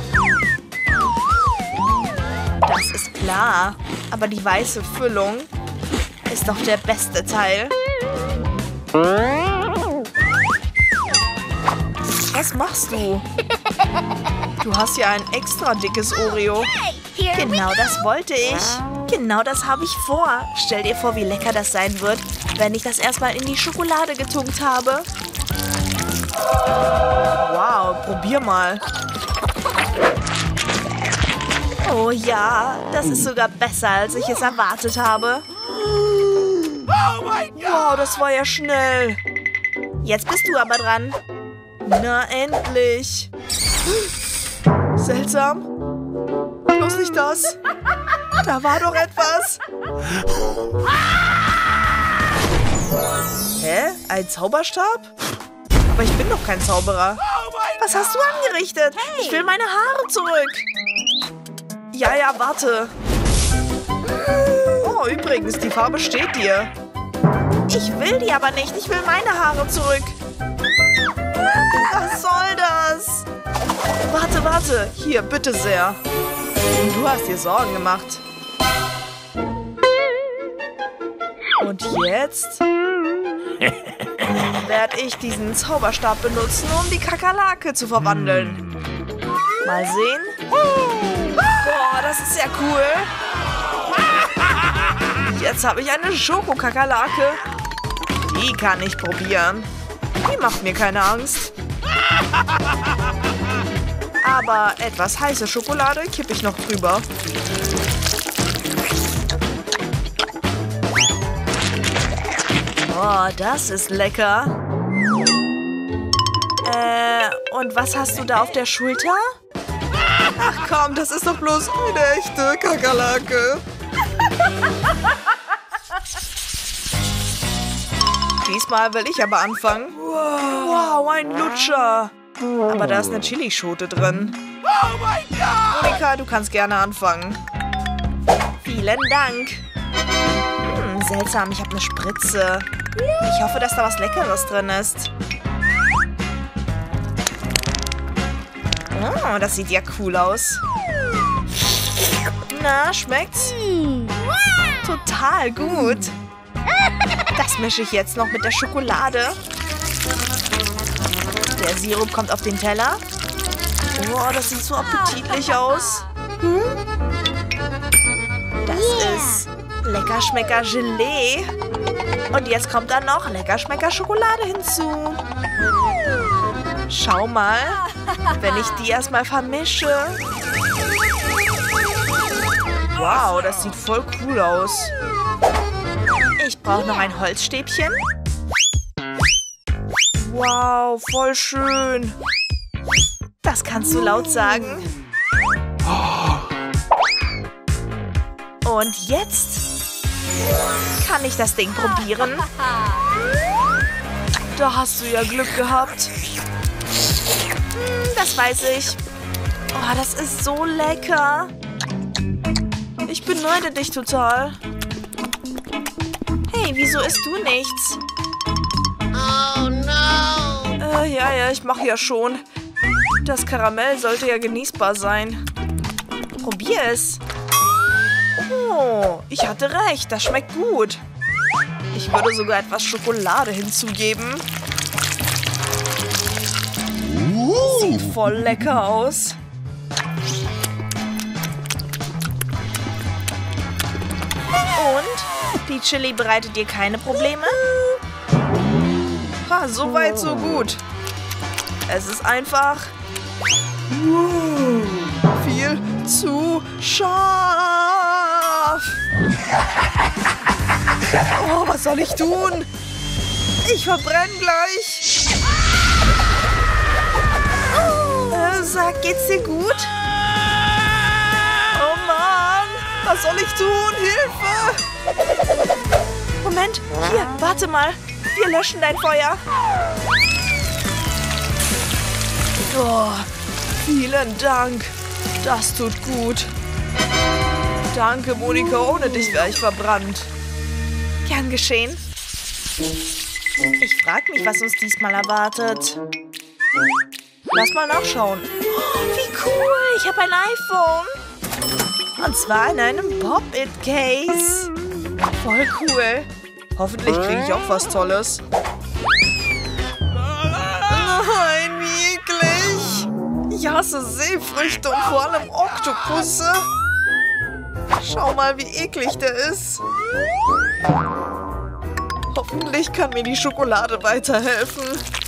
Das ist klar. Aber die weiße Füllung ist doch der beste Teil. Was machst du? Du hast ja ein extra dickes Oreo. Genau das wollte ich. Genau das habe ich vor. Stell dir vor, wie lecker das sein wird, wenn ich das erstmal in die Schokolade getunkt habe. Wow, probier mal. Oh ja, das ist sogar besser, als ich es erwartet habe. Wow, das war ja schnell. Jetzt bist du aber dran. Na, endlich. Seltsam. Bloß nicht das. Da war doch etwas. Hä? Ein Zauberstab? Aber ich bin doch kein Zauberer. Was hast du angerichtet? Ich will meine Haare zurück. Ja, ja, warte. Oh, übrigens, die Farbe steht dir. Ich will die aber nicht. Ich will meine Haare zurück. Was soll das? Warte, warte. Hier, bitte sehr. Du hast dir Sorgen gemacht. Und jetzt? werde ich diesen Zauberstab benutzen, um die Kakerlake zu verwandeln. Mal sehen. Boah, das ist sehr cool. Jetzt habe ich eine Schokokakerlake. Die kann ich probieren. Die macht mir keine Angst. Aber etwas heiße Schokolade kippe ich noch drüber. Oh, das ist lecker. Äh, und was hast du da auf der Schulter? Ach komm, das ist doch bloß eine echte Kakerlake. Diesmal will ich aber anfangen. Wow, ein Lutscher. Aber da ist eine Chilischote drin. Oh mein Gott! Monika, du kannst gerne anfangen. Vielen Dank. Hm, seltsam, ich habe eine Spritze. Ich hoffe, dass da was Leckeres drin ist. Oh, das sieht ja cool aus. Na, schmeckt's? Total gut. Das mische ich jetzt noch mit der Schokolade. Der Sirup kommt auf den Teller. Oh, das sieht so appetitlich aus. Das ist Leckerschmecker-Gelee. Und jetzt kommt dann noch Leckerschmecker-Schokolade hinzu. Schau mal, wenn ich die erstmal vermische. Wow, das sieht voll cool aus. Ich brauche noch ein Holzstäbchen. Wow, voll schön. Das kannst du laut sagen. Und jetzt kann ich das Ding probieren. Da hast du ja Glück gehabt. Hm, das weiß ich. Oh, das ist so lecker. Ich beneide dich total. Hey, wieso isst du nichts? Oh no. Äh, ja, ja, ich mache ja schon. Das Karamell sollte ja genießbar sein. Probier es. Oh, ich hatte recht. Das schmeckt gut. Ich würde sogar etwas Schokolade hinzugeben. Sieht voll lecker aus. Und? Die Chili bereitet dir keine Probleme? Ha, so weit, so gut. Es ist einfach wow, viel zu scharf. Oh, was soll ich tun? Ich verbrenne gleich. Äh, sag, geht's dir gut? Oh Mann, was soll ich tun? Hilfe! Moment, hier, warte mal. Wir löschen dein Feuer. Oh, vielen Dank. Das tut gut. Danke, Monika. Ohne dich wäre ich verbrannt. Gern geschehen. Ich frage mich, was uns diesmal erwartet. Lass mal nachschauen. Oh, wie cool. Ich habe ein iPhone. Und zwar in einem Pop-It-Case. Voll cool. Hoffentlich kriege ich auch was Tolles. Nein, wie eklig. Ich hasse Seefrüchte und vor allem Oktopusse. Schau mal, wie eklig der ist. Hoffentlich kann mir die Schokolade weiterhelfen.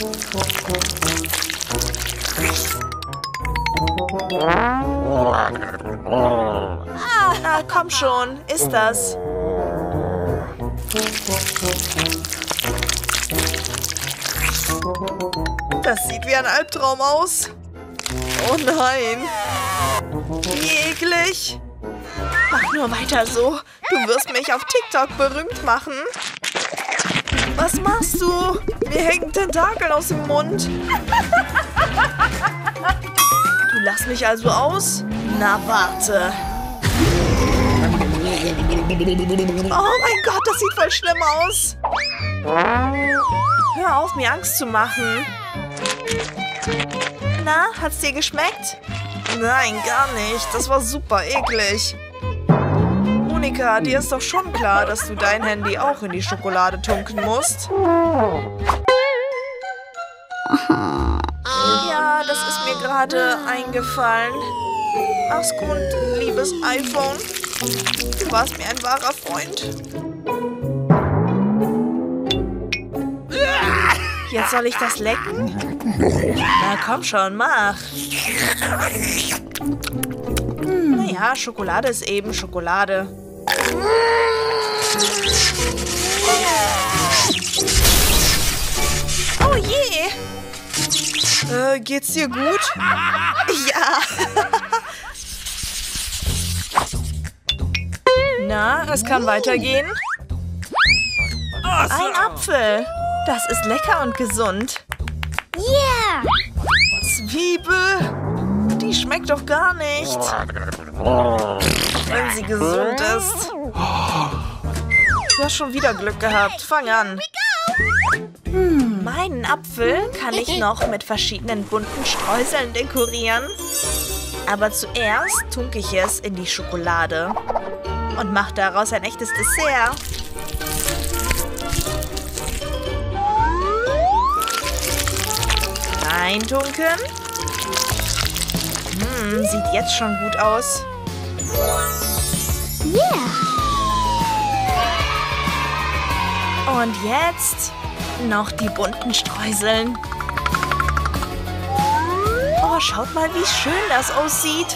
Ah, komm schon, ist das. Das sieht wie ein Albtraum aus. Oh nein. Wie eklig. Mach nur weiter so. Du wirst mich auf TikTok berühmt machen. Was machst du? Mir hängen Tentakel aus dem Mund. Du lachst mich also aus? Na, warte. Oh mein Gott, das sieht voll schlimm aus. Hör auf, mir Angst zu machen. Na, hat's dir geschmeckt? Nein, gar nicht. Das war super eklig. Monika, dir ist doch schon klar, dass du dein Handy auch in die Schokolade tunken musst. Ja, das ist mir gerade eingefallen. Mach's gut, liebes iPhone. Du warst mir ein wahrer Freund. Jetzt soll ich das lecken? Na komm schon, mach. Naja, Schokolade ist eben Schokolade. Oh je! Äh, geht's dir gut? Ja. Na, es kann weitergehen. Ein Apfel. Das ist lecker und gesund. Yeah! Zwiebel? Die schmeckt doch gar nicht. Wenn sie gesund ist. Du hast schon wieder Glück gehabt. Fang an. Hm, meinen Apfel kann ich noch mit verschiedenen bunten Streuseln dekorieren. Aber zuerst tunke ich es in die Schokolade und mache daraus ein echtes Dessert. Reintunken. Hm, sieht jetzt schon gut aus. Yeah! Und jetzt noch die bunten Streuseln. Oh, schaut mal, wie schön das aussieht.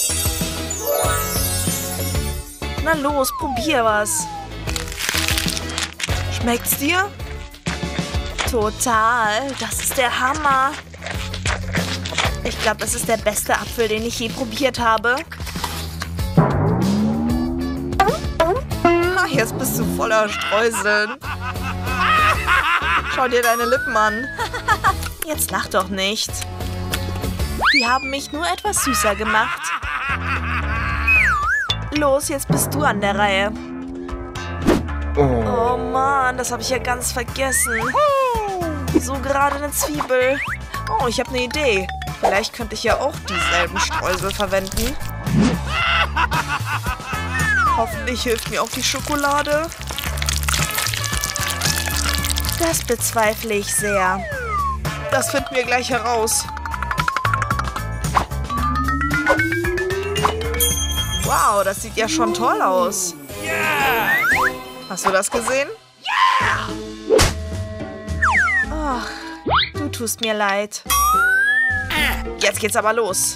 Na los, probier was. Schmeckt's dir? Total, das ist der Hammer. Ich glaube, das ist der beste Apfel, den ich je probiert habe. Ah, jetzt bist du voller Streuseln. Schau dir deine Lippen an. Jetzt lach doch nicht. Die haben mich nur etwas süßer gemacht. Los, jetzt bist du an der Reihe. Oh Mann, das habe ich ja ganz vergessen. So gerade eine Zwiebel. Oh, ich habe eine Idee. Vielleicht könnte ich ja auch dieselben Streusel verwenden. Hoffentlich hilft mir auch die Schokolade. Das bezweifle ich sehr. Das finden wir gleich heraus. Wow, das sieht ja schon toll aus. Hast du das gesehen? Ach, du tust mir leid. Jetzt geht's aber los.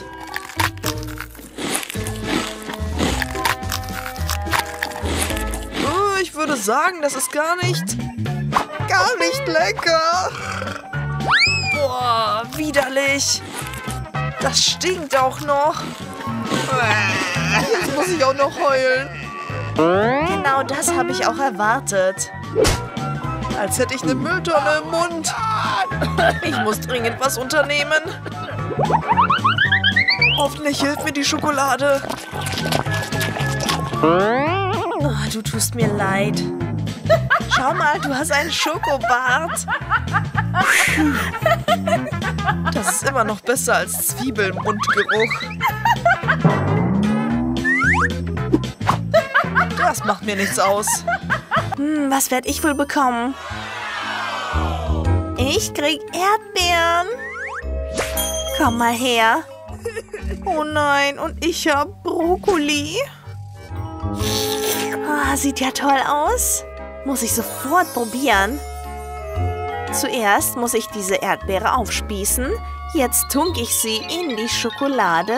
Oh, ich würde sagen, das ist gar nicht, gar nicht lecker. Boah, widerlich. Das stinkt auch noch. Jetzt muss ich auch noch heulen. Genau das habe ich auch erwartet. Als hätte ich eine Mülltonne im Mund. Ich muss dringend was unternehmen. Hoffentlich hilft mir die Schokolade. Oh, du tust mir leid. Schau mal, du hast einen Schokobart. Das ist immer noch besser als Zwiebel im Mundgeruch. Das macht mir nichts aus. Hm, was werde ich wohl bekommen? Ich krieg Erdbeeren. Komm mal her. Oh nein, und ich hab Brokkoli. Ah, sieht ja toll aus. Muss ich sofort probieren. Zuerst muss ich diese Erdbeere aufspießen. Jetzt tunke ich sie in die Schokolade.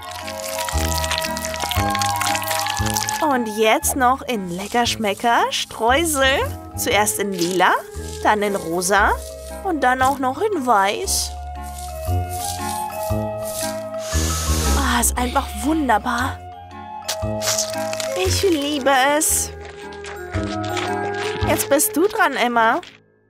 Und jetzt noch in Leckerschmecker Streusel. Zuerst in lila, dann in rosa und dann auch noch in weiß. Ah, ist einfach wunderbar. Ich liebe es. Jetzt bist du dran, Emma.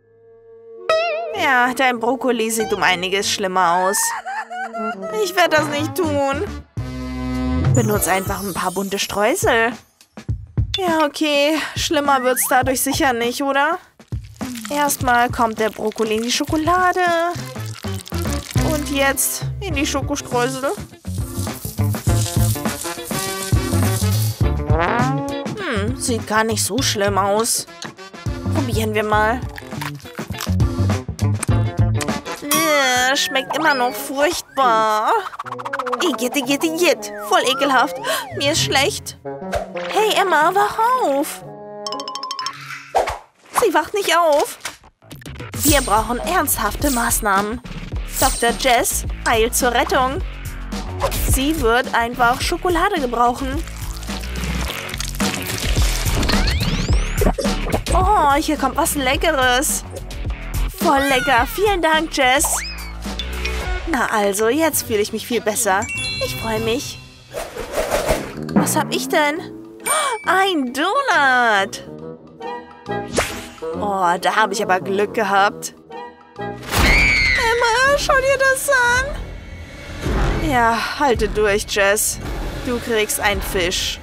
Ja, dein Brokkoli sieht um einiges schlimmer aus. Ich werde das nicht tun. Benutze einfach ein paar bunte Streusel. Ja, okay. Schlimmer wird's dadurch sicher nicht, oder? Erstmal kommt der Brokkoli in die Schokolade. Und jetzt in die Schokostreusel. Hm, sieht gar nicht so schlimm aus. Probieren wir mal. Schokolade schmeckt immer noch furchtbar. Igitt, igitt, igitt. Voll ekelhaft. Mir ist schlecht. Hey Emma, wach auf. Sie wacht nicht auf. Wir brauchen ernsthafte Maßnahmen. Doktor Jess eilt zur Rettung. Sie wird einfach Schokolade gebrauchen. Oh, hier kommt was Leckeres. Voll lecker. Vielen Dank, Jess. Na also, jetzt fühle ich mich viel besser. Ich freue mich. Was hab ich denn? Ein Donut. Oh, da habe ich aber Glück gehabt. Emma, schau dir das an. Ja, halte durch, Jess. Du kriegst einen Fisch.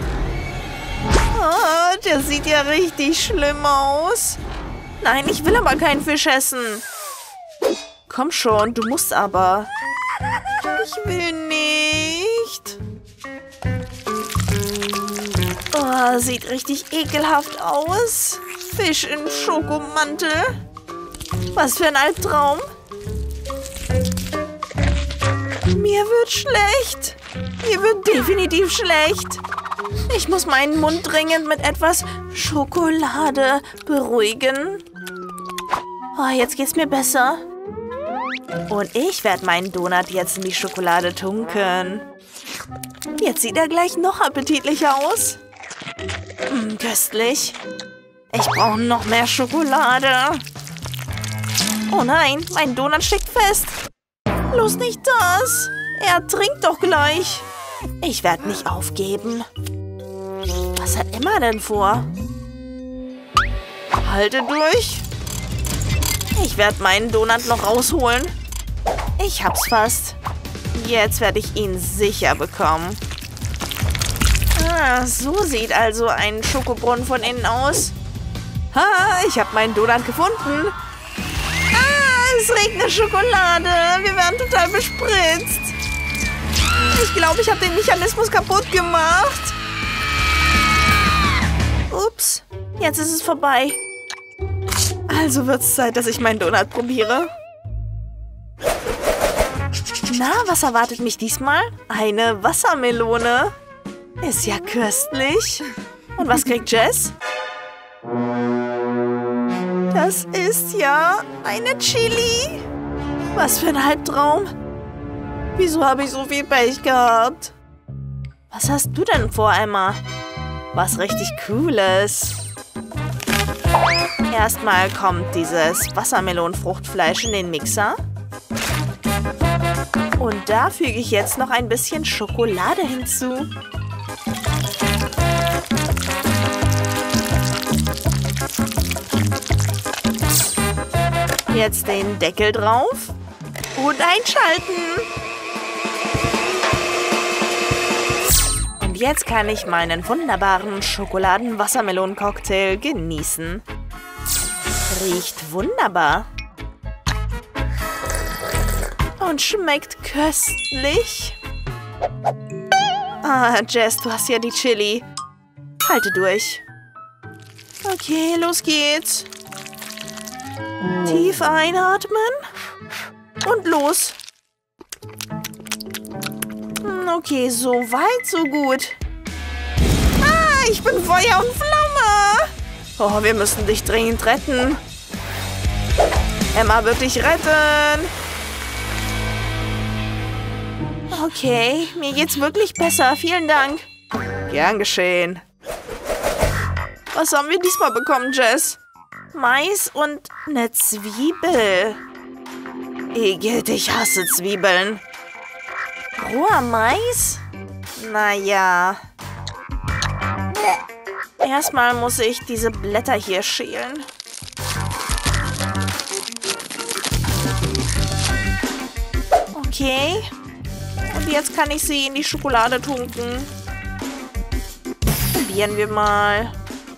Oh, der sieht ja richtig schlimm aus. Nein, ich will aber keinen Fisch essen. Komm schon, du musst aber. Ich will nicht. Oh, sieht richtig ekelhaft aus. Fisch in Schokomantel. Was für ein Albtraum. Mir wird schlecht. Mir wird definitiv schlecht. Ich muss meinen Mund dringend mit etwas Schokolade beruhigen. Oh, jetzt geht's mir besser. Und ich werde meinen Donut jetzt in die Schokolade tunken. Jetzt sieht er gleich noch appetitlicher aus. Hm, köstlich. Ich brauche noch mehr Schokolade. Oh nein, mein Donut steckt fest. Bloß nicht das. Er trinkt doch gleich. Ich werde nicht aufgeben. Was hat Emma denn vor? Halte durch. Ich werde meinen Donut noch rausholen. Ich hab's fast. Jetzt werde ich ihn sicher bekommen. Ah, so sieht also ein Schokobrunnen von innen aus. Ha, ich habe meinen Donut gefunden. Ah, es regnet Schokolade. Wir werden total bespritzt. Ich glaube, ich habe den Mechanismus kaputt gemacht. Ups, jetzt ist es vorbei. Also wird es Zeit, dass ich meinen Donut probiere. Na, was erwartet mich diesmal? Eine Wassermelone. Ist ja köstlich. Und was kriegt Jess? Das ist ja eine Chili. Was für ein Albtraum. Wieso habe ich so viel Pech gehabt? Was hast du denn vor, Emma? Was richtig Cooles. Erstmal kommt dieses Wassermelonenfruchtfleisch in den Mixer. Und da füge ich jetzt noch ein bisschen Schokolade hinzu. Jetzt den Deckel drauf und einschalten. Und jetzt kann ich meinen wunderbaren Schokoladen-Wassermelonen-Cocktail genießen. Riecht wunderbar. Und schmeckt köstlich. Ah, Jess, du hast ja die Chili. Halte durch. Okay, los geht's. Tief einatmen. Und los. Okay, so weit, so gut. Ah, ich bin Feuer und Flamme. Oh, wir müssen dich dringend retten. Emma wird dich retten. Okay, mir geht's wirklich besser. Vielen Dank. Gern geschehen. Was haben wir diesmal bekommen, Jess? Mais und eine Zwiebel. Igitt, ich hasse Zwiebeln. Roher Mais? Naja. Erstmal muss ich diese Blätter hier schälen. Okay. Und jetzt kann ich sie in die Schokolade tunken. Probieren wir mal.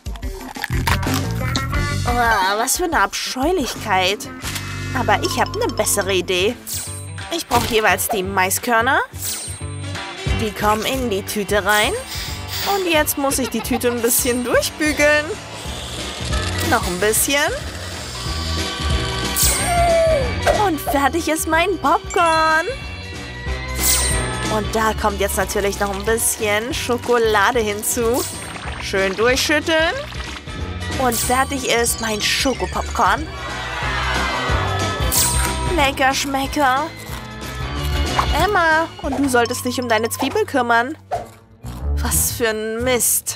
Oh, was für eine Abscheulichkeit. Aber ich habe eine bessere Idee. Ich brauche jeweils die Maiskörner. Die kommen in die Tüte rein. Und jetzt muss ich die Tüte ein bisschen durchbügeln. Noch ein bisschen. Und Und fertig ist mein Popcorn. Und da kommt jetzt natürlich noch ein bisschen Schokolade hinzu. Schön durchschütteln. Und fertig ist mein Schokopopcorn. Lecker Schmecker. Emma, und du solltest dich um deine Zwiebel kümmern. Was für ein Mist.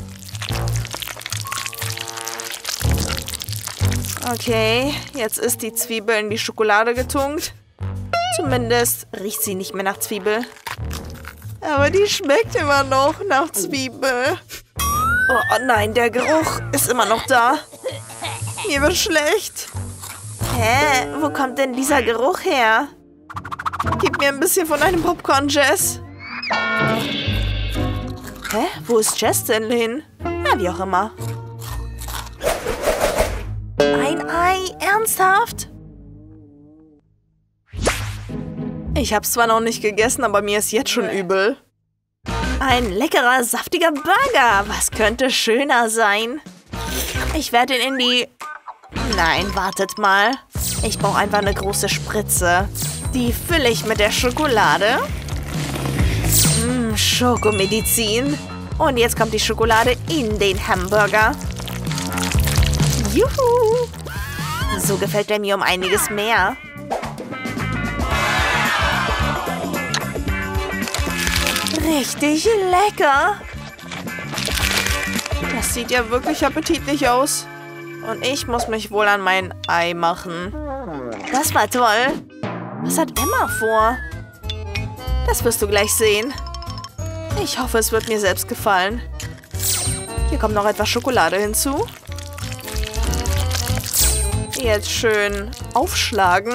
Okay, jetzt ist die Zwiebel in die Schokolade getunkt. Zumindest riecht sie nicht mehr nach Zwiebel. Aber die schmeckt immer noch nach Zwiebel. Oh nein, der Geruch ist immer noch da. Mir wird schlecht. Hä? Wo kommt denn dieser Geruch her? Gib mir ein bisschen von deinem Popcorn, Jess. Hä? Wo ist Jess denn hin? Na, wie auch immer. Ein Ei? Ernsthaft? Ich hab's zwar noch nicht gegessen, aber mir ist jetzt schon übel. Ein leckerer, saftiger Burger. Was könnte schöner sein? Ich werde ihn in die... Nein, wartet mal. Ich brauche einfach eine große Spritze. Die fülle ich mit der Schokolade. Mmh, Schokomedizin. Und jetzt kommt die Schokolade in den Hamburger. Juhu! So gefällt er mir um einiges mehr. Richtig lecker. Das sieht ja wirklich appetitlich aus. Und ich muss mich wohl an mein Ei machen. Das war toll. Was hat Emma vor? Das wirst du gleich sehen. Ich hoffe, es wird mir selbst gefallen. Hier kommt noch etwas Schokolade hinzu. Jetzt schön aufschlagen.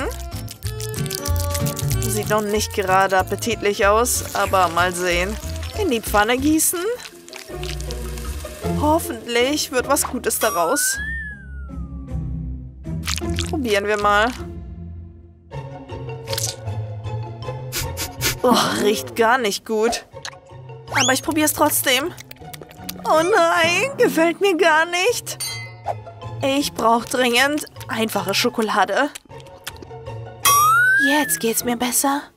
Sieht noch nicht gerade appetitlich aus, aber mal sehen. In die Pfanne gießen. Hoffentlich wird was Gutes daraus. Probieren wir mal. Oh, riecht gar nicht gut. Aber ich probiere es trotzdem. Oh nein, gefällt mir gar nicht. Ich brauche dringend einfache Schokolade. Jetzt geht's mir besser.